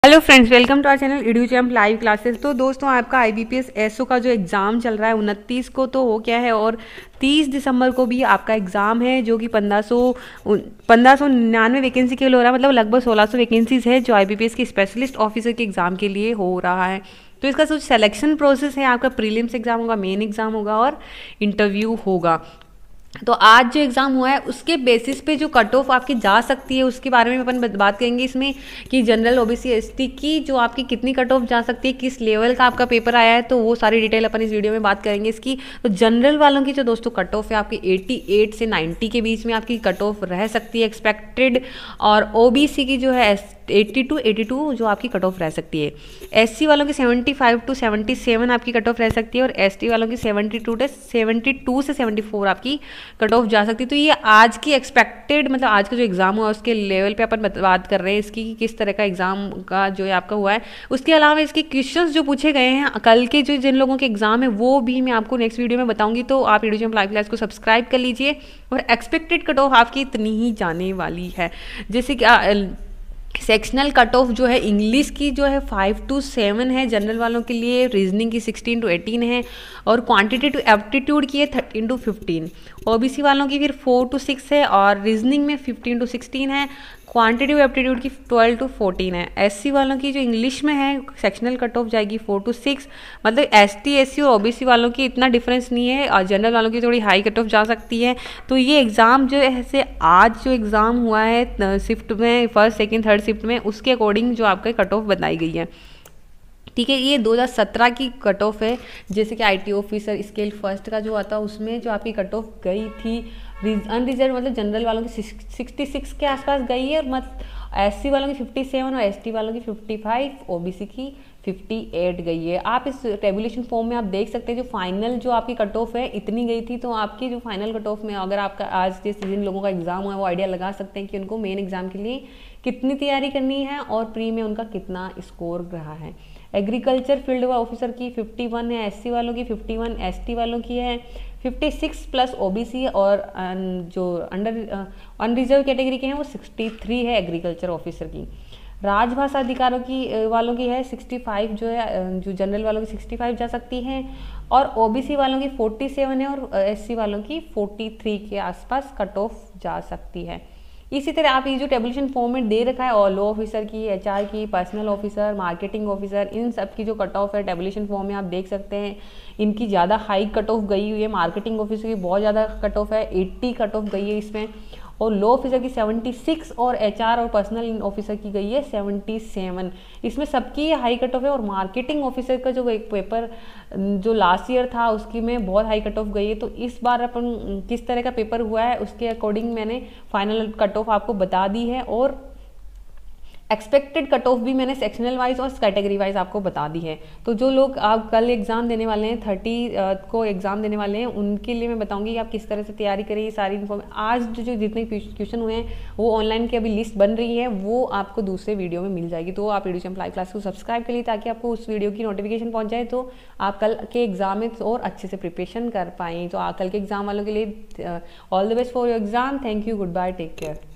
Hello friends, welcome to our channel Educhamp live classes. तो दोस्तों, आपका IBPS एसओ का जो एग्ज़ाम चल रहा है 29 को तो हो गया है और 30 दिसंबर को भी आपका एग्ज़ाम है, जो कि 1599 वैकेंसी के लिए हो रहा है। मतलब लगभग 1600 वैकेंसीज है जो IBPS के स्पेशलिस्ट ऑफिसर के एग्ज़ाम के लिए हो रहा है। तो इसका जो सिलेक्शन प्रोसेस है, आपका प्रीलिम्स एग्ज़ाम होगा, मेन एग्ज़ाम होगा और इंटरव्यू होगा। तो आज जो एग्ज़ाम हुआ है उसके बेसिस पे जो कट ऑफ आपकी जा सकती है उसके बारे में अपन बात करेंगे इसमें, कि जनरल OBC ST की जो आपकी कितनी कट ऑफ जा सकती है, किस लेवल का आपका पेपर आया है, तो वो सारी डिटेल अपन इस वीडियो में बात करेंगे इसकी। तो जनरल वालों की जो दोस्तों कट ऑफ है आपकी 88 से 90 के बीच में आपकी कट ऑफ रह सकती है एक्सपेक्टेड, और OBC की जो है 82 जो आपकी कट ऑफ रह सकती है। SC वालों की 75 to 77 आपकी कट ऑफ रह सकती है और ST वालों की 72 से 74 आपकी कट ऑफ जा सकती है। तो ये आज की एक्सपेक्टेड, मतलब आज का जो एग्जाम हुआ उसके लेवल पे अपन बात कर रहे हैं इसकी, कि किस तरह का एग्जाम का जो है आपका हुआ है। उसके अलावा इसके क्वेश्चंस जो पूछे गए हैं कल के जो जिन लोगों के एग्जाम है वो भी मैं आपको नेक्स्ट वीडियो में बताऊंगी। तो आप एडुचैम्प लाइव क्लास को सब्सक्राइब कर लीजिए। और एक्सपेक्टेड कट ऑफ आपकी इतनी ही जाने वाली है, जैसे कि सेक्शनल कट ऑफ जो है इंग्लिश की जो है 5 to 7 है जनरल वालों के लिए, रीजनिंग की 16 to 18 है और क्वांटिटेटिव एप्टीट्यूड की है 13 to 15। OBC वालों की फिर 4 to 6 है और रीजनिंग में 15 to 16 है, क्वांटिटेटिव एप्टीट्यूड की 12 to 14 है। SC वालों की जो इंग्लिश में है सेक्शनल कट ऑफ जाएगी 4 to 6। मतलब ST SC और OBC वालों की इतना डिफरेंस नहीं है और जनरल वालों की थोड़ी हाई कट ऑफ जा सकती है। तो ये एग्ज़ाम जो है आज जो एग्ज़ाम हुआ है शिफ्ट में, फर्स्ट सेकेंड थर्ड शिफ्ट में, उसके अकॉर्डिंग जो आपका कट ऑफ बताई गई है। ठीक है, ये 2017 की कट ऑफ है। जैसे कि IT ऑफिसर स्केल फर्स्ट का जो आता है उसमें जो आपकी कट ऑफ गई थी अनरिजर्व, मतलब जनरल वालों की 66 के आसपास गई है, और SC वालों की 57 और ST वालों की 55, OBC की 58 गई है। आप इस टेबुलेशन फॉर्म में आप देख सकते हैं जो फाइनल जो आपकी कट ऑफ है इतनी गई थी। तो आपकी जो फाइनल कट ऑफ में अगर आपका आज जैसे जिन लोगों का एग्जाम हुआ है वो आइडिया लगा सकते हैं कि उनको मेन एग्जाम के लिए कितनी तैयारी करनी है और प्री में उनका कितना स्कोर रहा है। एग्रीकल्चर फील्ड ऑफिसर की 51 है SC वालों की, 51 ST वालों की है, 56 प्लस OBC और जो अनरिजर्व कैटेगरी के हैं वो 63 है एग्रीकल्चर ऑफिसर की। राजभाषा अधिकारों की वालों की है 65 जो है, जो जनरल वालों की 65 जा सकती है और OBC वालों की 47 है और SC वालों की 43 के आसपास कट ऑफ जा सकती है। इसी तरह आप ये जो टेबुलेशन फॉर्म में दे रखा है और लॉ ऑफिसर की, HR की, पर्सनल ऑफिसर, मार्केटिंग ऑफिसर, इन सब की जो कट ऑफ है टेबुलेशन फॉर्म में आप देख सकते हैं। इनकी ज़्यादा हाई कट ऑफ गई हुई है। मार्केटिंग ऑफिसर की बहुत ज़्यादा कट ऑफ है, 80 कट ऑफ गई है इसमें, और लॉ ऑफिसर की 76 और HR और पर्सनल ऑफिसर की गई है 77। इसमें सबकी हाई कट ऑफ है। और मार्केटिंग ऑफिसर का जो एक पेपर जो लास्ट ईयर था उसकी में बहुत हाई कट ऑफ गई है। तो इस बार अपन किस तरह का पेपर हुआ है उसके अकॉर्डिंग मैंने फाइनल कट ऑफ आपको बता दी है, और एक्सपेक्टेड कट ऑफ भी मैंने सेक्शनल वाइज और कैटेगरी वाइज आपको बता दी है। तो जो लोग आप कल एग्जाम देने वाले हैं 30 को एग्जाम देने वाले हैं उनके लिए मैं बताऊंगी कि आप किस तरह से तैयारी करें। ये सारी इन्फॉर्मेशन आज जो जितने क्वेश्चन हुए हैं वो ऑनलाइन की अभी लिस्ट बन रही है, वो आपको दूसरे वीडियो में मिल जाएगी। तो आप एडुचैम्प लाइव क्लास को सब्सक्राइब करिए ताकि आपको उस वीडियो की नोटिफिकेशन पहुँच जाए, तो आप कल के एग्जाम में और अच्छे से प्रिपरेशन कर पाएँ। तो कल के एग्जाम वालों के लिए all the best for your exam. Thank you, good bye, take care.